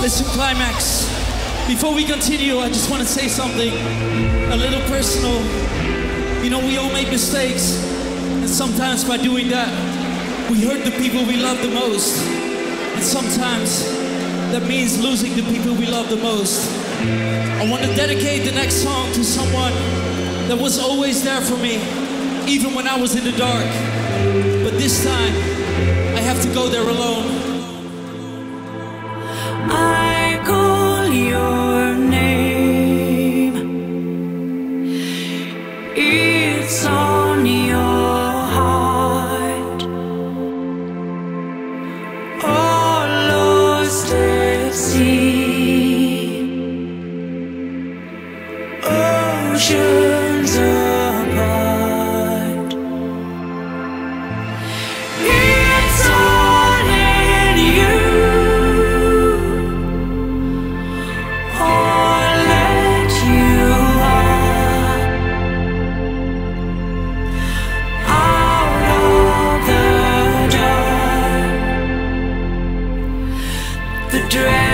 Mr. Qlimax. Before we continue, I just want to say something a little personal. You know, we all make mistakes, and sometimes by doing that, we hurt the people we love the most. And sometimes that means losing the people we love the most. I want to dedicate the next song to someone that was always there for me, even when I was in the dark. But this time, I have to go there alone. I call your name. It's on your heart. All lost at sea. Oceans apart. It's all in you. All that you are. Out of the dark, the